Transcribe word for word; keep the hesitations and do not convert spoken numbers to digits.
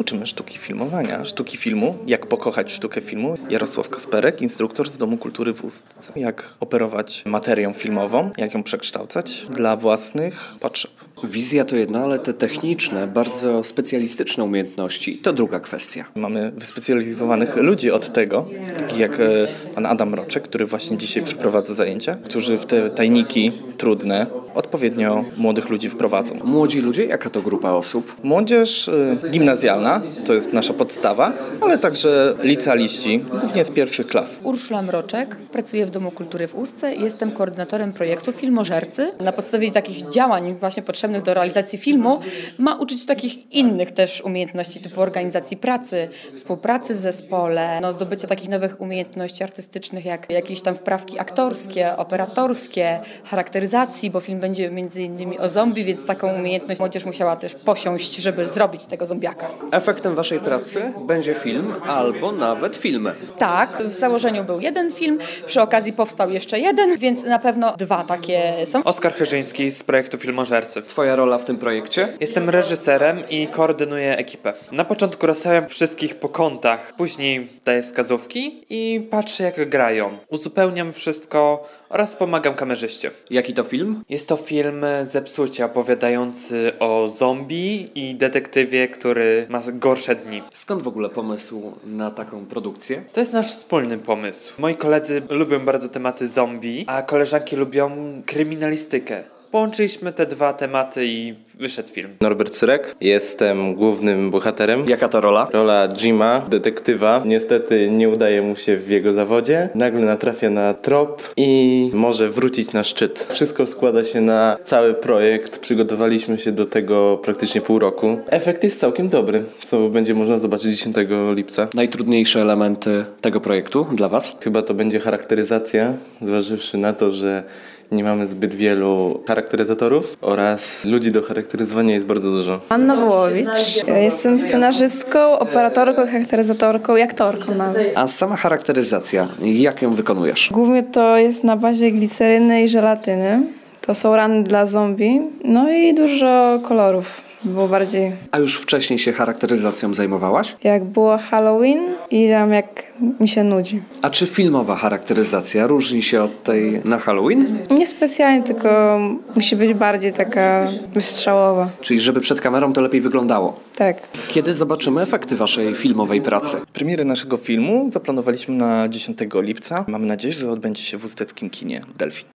Uczymy sztuki filmowania, sztuki filmu, jak pokochać sztukę filmu. Jarosław Kasperek, instruktor z Domu Kultury w Ustce. Jak operować materią filmową, jak ją przekształcać dla własnych potrzeb. Wizja to jedno, ale te techniczne, bardzo specjalistyczne umiejętności to druga kwestia. Mamy wyspecjalizowanych ludzi od tego, takich jak pan Adam Roczek, który właśnie dzisiaj przeprowadza zajęcia, którzy w te tajniki trudne odpowiednio młodych ludzi wprowadzą. Młodzi ludzie, jaka to grupa osób? Młodzież y, gimnazjalna, to jest nasza podstawa, ale także licealiści, głównie z pierwszych klas. Urszula Mroczek, pracuję w Domu Kultury w Ustce i jestem koordynatorem projektu Filmożercy. Na podstawie takich działań właśnie potrzebnych do realizacji filmu ma uczyć takich innych też umiejętności typu organizacji pracy, współpracy w zespole, no, zdobycia takich nowych umiejętności artystycznych jak jakieś tam wprawki aktorskie, operatorskie, charakteryzacji, bo film będzie między innymi o zombie, więc taką umiejętność młodzież musiała też posiąść, żeby zrobić tego zombiaka. Efektem waszej pracy będzie film albo nawet filmy. Tak, w założeniu był jeden film, przy okazji powstał jeszcze jeden, więc na pewno dwa takie są. Oskar Chyrzyński z projektu Filmożercy. Twoja rola w tym projekcie? Jestem reżyserem i koordynuję ekipę. Na początku rozstawiam wszystkich po kątach, później daję wskazówki i patrzę jak grają. Uzupełniam wszystko oraz pomagam kamerzyście. Jaki to film? Jest to film Zepsucie, opowiadający o zombie i detektywie, który ma gorsze dni. Skąd w ogóle pomysł na taką produkcję? To jest nasz wspólny pomysł. Moi koledzy lubią bardzo tematy zombie, a koleżanki lubią kryminalistykę. Połączyliśmy te dwa tematy i wyszedł film. Norbert Cyrek, jestem głównym bohaterem. Jaka to rola? Rola Jima, detektywa. Niestety nie udaje mu się w jego zawodzie. Nagle natrafia na trop i może wrócić na szczyt. Wszystko składa się na cały projekt. Przygotowaliśmy się do tego praktycznie pół roku. Efekt jest całkiem dobry, co będzie można zobaczyć dziesiątego lipca. Najtrudniejsze elementy tego projektu dla was? Chyba to będzie charakteryzacja, zważywszy na to, że nie mamy zbyt wielu charakteryzatorów oraz ludzi do charakteryzowania jest bardzo dużo. Anna Wołowicz. Jestem scenarzystką, operatorką, charakteryzatorką i aktorką nawet. A sama charakteryzacja, jak ją wykonujesz? Głównie to jest na bazie gliceryny i żelatyny. To są rany dla zombie. No i dużo kolorów. Było bardziej... A już wcześniej się charakteryzacją zajmowałaś? Jak było Halloween i tam jak mi się nudzi. A czy filmowa charakteryzacja różni się od tej na Halloween? Nie specjalnie, tylko musi być bardziej taka wystrzałowa. Czyli żeby przed kamerą to lepiej wyglądało. Tak. Kiedy zobaczymy efekty waszej filmowej pracy? Premierę naszego filmu zaplanowaliśmy na dziesiątego lipca. Mamy nadzieję, że odbędzie się w uzdeckim kinie Delfin.